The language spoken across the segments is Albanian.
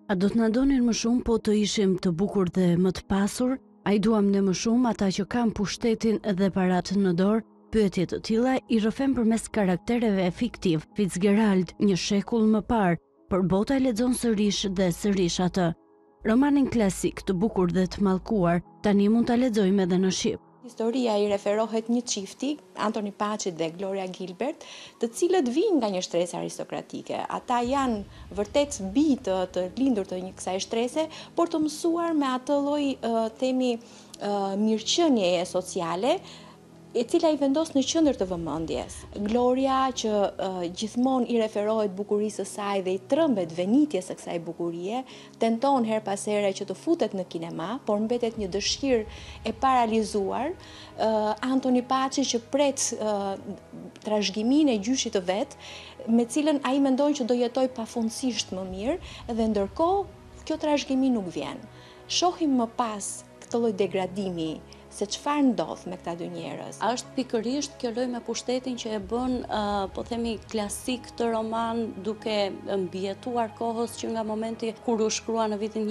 A do të na donin më shumë po të ishim të bukur dhe më të pasur? A i duam ne më shumë ata që kanë pushtetin dhe parat në dorë? Pyetje të tilla i rrëfen përmes karaktereve fiktiv. Fitzgerald, një shekull më parë, por bota e lexon sërish dhe sërish atë. Romanin klasik të bukur dhe të mallkuar, tani mund ta lexojmë edhe në shqip. Historia i referohet një çifti, Anthony Patchett dhe Gloria Gilbert, të cilët vijnë nga një shtresë aristokratike. Ata janë vërtet bijtë të lindur të një kësaj shtrese, por të mësuar me atë lloj themi mirëqenieje sociale, e cila i vendos në qendër të vëmendjes. Gloria, që gjithmonë i referohet bukurisë së saj dhe i trembet venitjes së kësaj bukurie, tenton her pas here që të futet në kinema, por mbetet një dëshirë e paralizuar. Anthony Patchett që pret trashëgiminë e gjyshit të vet, me cilën ai mendon që do jetoj pafundësisht më mirë, dhe ndërkohë kjo trashëgimi nuk vjen. Shohim më pas këtë lloj degradimi, se çfarë ndodh me këta dy njerëz. A është pikërisht kjo lloj me pushtetin që e bën, po themi, klasik të roman, duke mbijetuar kohës që nga momenti kur u shkrua në vitin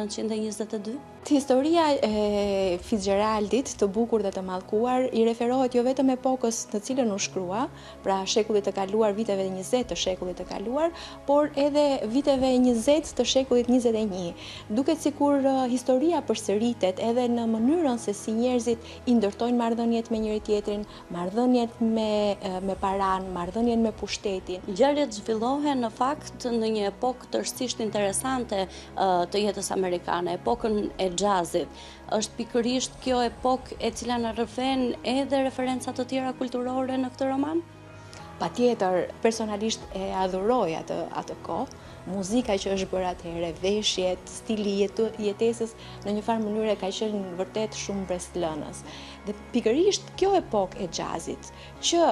1922? Historia e Fitzgeraldit, të bukur dhe të mallkuar, i referohet jo vetëm epokës në cilën u shkrua, pra shekullit të kaluar, viteve 20 të shekullit të kaluar, por edhe viteve 20 të shekullit 21. Duket sikur historia përsëritet edhe në mënyrën se si njerëzit i ndërtojnë marrëdhëniet me njëri tjetrin, marrëdhëniet me paran, marrëdhëniet me pushtetin. Ngjarjet zhvillohen në fakt në një epokë tërësisht interesante të jetës amerikane, epokën e jazzit. Është pikërisht kjo epokë e cila na rrëfen edhe referenca të tjera kulturore në këtë roman? Patjetër, personalisht e adhuroj atë kohë. Muzika që është bërë atëherë, veshjet, stili jetesës në një farë mënyrë ka qenë vërtet shumë mbreslënës. Dhe pikërisht kjo epokë e jazzit që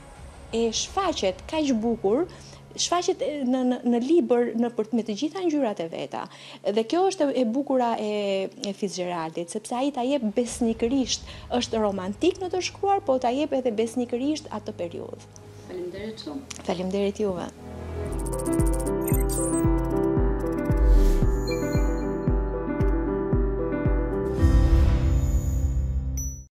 e shfaqet kaq bukur, shfaqet në libër me të gjitha ngjyrat e veta. Dhe kjo është e bukura e Fitzgeraldit, sepse ai ta jep besnikërisht, është romantik në të shkruar, po ta jep edhe besnikërisht atë periudhë. Faleminderit shumë. Faleminderit juve.